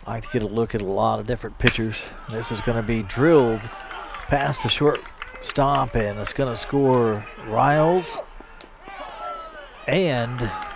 I like to get a look at a lot of different pitchers. This is going to be drilled past the shortstop, and it's going to score Riles and